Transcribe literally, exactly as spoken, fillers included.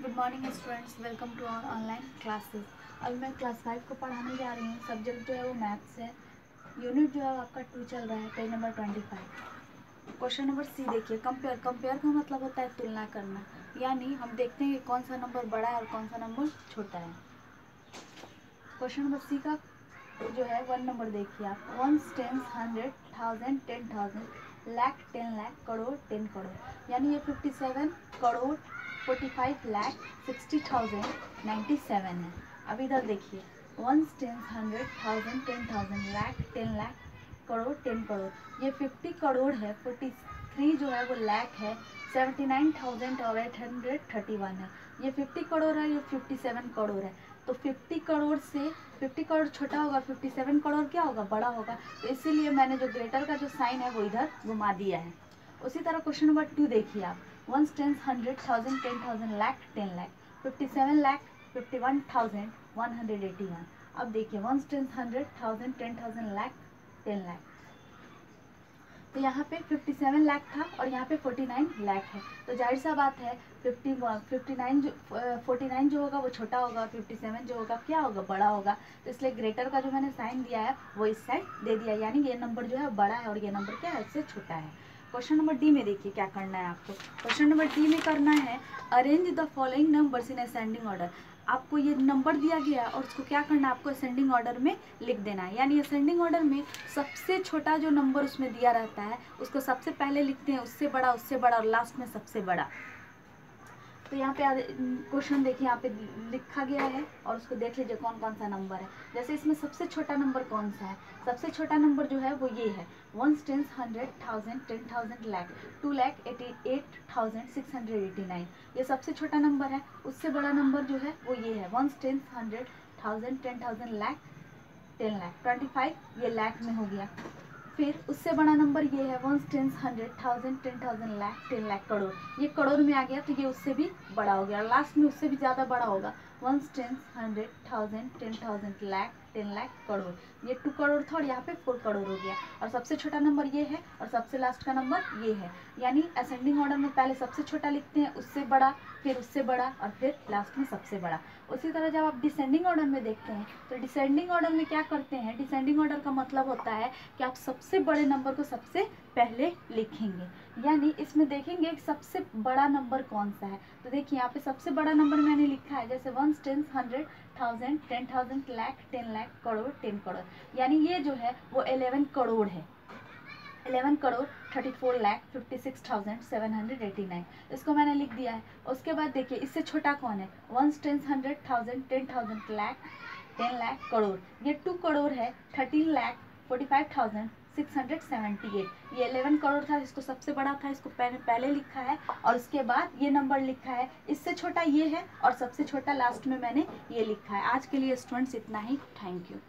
Good morning students, welcome to our online classes. अब मैं class five को पढ़ाने जा रही हूँ। सब्जेक्ट जो है वो मैथ्स है। यूनिट जो है वो आपका टू चल रहा है, page number twenty five. Question number C देखिए, कंपेयर। कंपेयर का मतलब होता है तुलना करना, यानी हम देखते हैं कि कौन सा नंबर बड़ा है और कौन सा नंबर छोटा है। क्वेश्चन नंबर सी का जो है वन नंबर देखिए आप, ones, tens, hundred, thousand, ten thousand, lakh, ten lakh, crore, ten crore, यानी ये fifty seven crore, forty five lakh, sixty thousand, ninety seven है। अब इधर देखिए, ones, tens, hundred, thousand, ten thousand, lakh, ten lakh, crore, ten crore, ये फिफ्टी करोड़ है, फोर्टी थ्री जो है वो लाख है, सेवेंटी नाइन थाउजेंड और एट हंड्रेड थर्टी वन है। ये फिफ्टी करोड़ है, ये फिफ्टी सेवन करोड़ है। तो फिफ्टी करोड़ से फिफ्टी करोड़ छोटा होगा, फिफ्टी सेवन करोड़ क्या होगा, बड़ा होगा। तो इसीलिए मैंने जो ग्रेटर का जो साइन है वो इधर घुमा दिया है। उसी तरह क्वेश्चन नंबर टू देखिए आप, ones, tens, hundred, thousand, ten thousand, lakh, ten lakh, fifty seven lakh, fifty one thousand, one hundred eighty one. अब देखिए, ones, tens, hundred, thousand, ten thousand, lakh, ten lakh, तो यहाँ पे फिफ्टी सेवन लाख था और यहाँ पे फोर्टी नाइन लाख है। तो जाहिर सा बात है, फिफ्टी फिफ्टी नाइन जो फोर्टी नाइन जो होगा वो छोटा होगा, फिफ्टी सेवन जो होगा क्या होगा, बड़ा होगा। तो इसलिए ग्रेटर का जो मैंने साइन दिया है वो इस साइड दे दिया, यानी ये नंबर जो है बड़ा है और ये नंबर क्या है, इससे छोटा है। क्वेश्चन नंबर डी में देखिए क्या करना है आपको। क्वेश्चन नंबर डी में करना है, arrange the following numbers in ascending order. आपको ये नंबर दिया गया और उसको क्या करना है, आपको असेंडिंग ऑर्डर में लिख देना है। यानी असेंडिंग ऑर्डर में सबसे छोटा जो नंबर उसमें दिया रहता है उसको सबसे पहले लिखते हैं, उससे बड़ा, उससे बड़ा और लास्ट में सबसे बड़ा। तो यहाँ पे क्वेश्चन देखिए, यहाँ पे लिखा गया है और उसको देख लीजिए कौन कौन सा नंबर है। जैसे इसमें सबसे छोटा नंबर कौन सा है, सबसे छोटा नंबर जो है वो ये है, ones, tens, hundred, thousand, ten thousand, lakh, two lakh eighty eight thousand six hundred eighty nine, ये सबसे छोटा नंबर है। उससे बड़ा नंबर जो है वो ये है, ones, tens, hundred, thousand, ten thousand, lakh, ten lakh, twenty five, ये लाख में हो गया। फिर उससे बड़ा नंबर ये है, ones, tens, hundred, thousand, ten thousand, lakh, ten lakh, crore, ये करोड़ में आ गया। तो ये उससे भी बड़ा हो गया और लास्ट में उससे भी ज़्यादा बड़ा होगा, ones, tens, hundred, thousand, ten thousand, lakh, ten lakh, crore, ये टू करोड़ था और यहाँ पे फोर करोड़ हो गया। और सबसे छोटा नंबर ये है और सबसे लास्ट का नंबर ये है। यानी असेंडिंग ऑर्डर में पहले सबसे छोटा लिखते हैं, उससे बड़ा, फिर उससे बड़ा और फिर लास्ट में सबसे बड़ा। उसी तरह जब आप डिसेंडिंग ऑर्डर में देखते हैं तो डिसेंडिंग ऑर्डर में क्या करते हैं, डिसेंडिंग ऑर्डर का मतलब होता है कि आप सबसे बड़े नंबर को सबसे पहले लिखेंगे। यानी इसमें देखेंगे कि सबसे बड़ा नंबर कौन सा है। तो देखिए यहाँ पे सबसे बड़ा नंबर मैंने लिखा है, जैसे ones, tens, hundred, thousand, ten thousand, lakh, ten lakh, crore, ten crore, यानी ये जो है वो इलेवन करोड़ है। Eleven crore thirty four lakh fifty six thousand seven hundred eighty nine, इसको मैंने लिख दिया है। उसके बाद देखिए इससे छोटा कौन है, ones, tens, hundred, thousand, ten thousand, lakh, ten lakh, crore, ये टू करोड़ है, thirteen lakh forty five thousand six hundred seventy eight, ये इलेवन करोड़ था, इसको सबसे बड़ा था, इसको पहले पहले लिखा है और उसके बाद ये नंबर लिखा है। इससे छोटा ये है और सबसे छोटा लास्ट में मैंने ये लिखा है। आज के लिए स्टूडेंट्स इतना ही, थैंक यू।